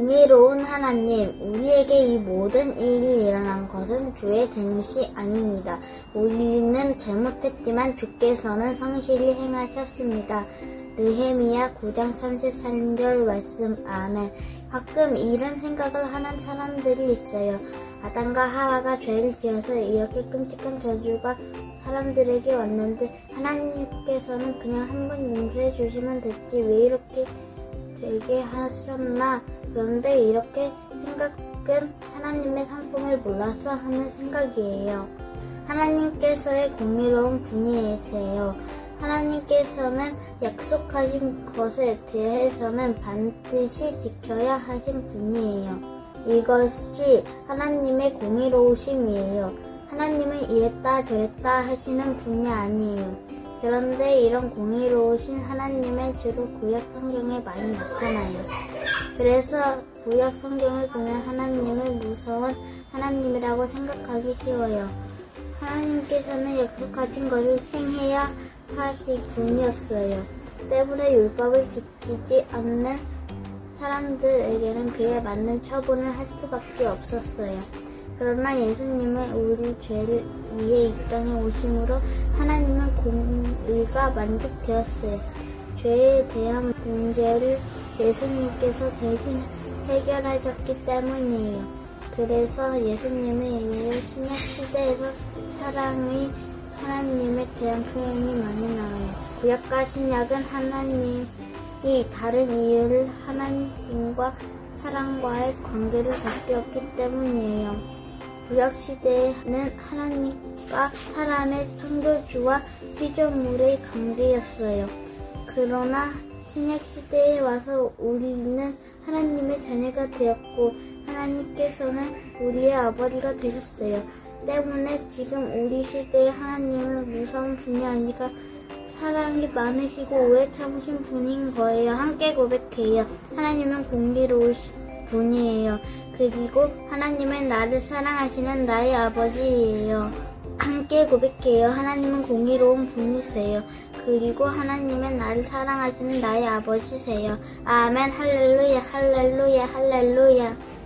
공의로운 하나님, 우리에게 이 모든 일이 일어난 것은 주의 잘못이 아닙니다. 우리는 잘못했지만 주께서는 성실히 행하셨습니다. 느헤미야 9장 33절 말씀. 아멘. 가끔 이런 생각을 하는 사람들이 있어요. 아담과 하와가 죄를 지어서 이렇게 끔찍한 저주가 사람들에게 왔는데 하나님께서는 그냥 한번 용서해 주시면 됐지 왜 이렇게 되게 하셨나. 그런데 이렇게 생각은 하나님의 성품을 몰라서 하는 생각이에요. 하나님께서의 공의로운 분이세요. 하나님께서는 약속하신 것에 대해서는 반드시 지켜야 하신 분이에요. 이것이 하나님의 공의로우심이에요. 하나님은 이랬다 저랬다 하시는 분이 아니에요. 그런데 이런 공의로우신 하나님의 주로 구약 성경에 많이 나타나요. 그래서 구약 성경을 보면 하나님을 무서운 하나님이라고 생각하기 쉬워요. 하나님께서는 약속하신 것을 행해야 하실 분이었어요. 때문에 율법을 지키지 않는 사람들에게는 그에 맞는 처분을 할 수밖에 없었어요. 그러나 예수님은 우리 죄를 위해 이 땅에 오심으로 하나님은 공의가 만족되었어요. 죄에 대한 문제를 예수님께서 대신 해결하셨기 때문이에요. 그래서 예수님의 이후에 신약 시대에서 사랑의 하나님에 대한 표현이 많이 나와요. 구약과 신약은 하나님이 다른 이유를 하나님과 사람과의 관계를 바뀌었기 때문이에요. 구약시대에는 하나님과 사람의 창조주와 피조물의 관계였어요. 그러나 신약시대에 와서 우리는 하나님의 자녀가 되었고 하나님께서는 우리의 아버지가 되셨어요. 때문에 지금 우리 시대의 하나님은 무서운 분이 아니라 사랑이 많으시고 오래 참으신 분인 거예요. 함께 고백해요. 하나님은 공의로우신 분이에요. 그리고 하나님은 나를 사랑하시는 나의 아버지예요. 함께 고백해요. 하나님은 공의로운 분이세요. 그리고 하나님은 나를 사랑하시는 나의 아버지세요. 아멘. 할렐루야 할렐루야 할렐루야.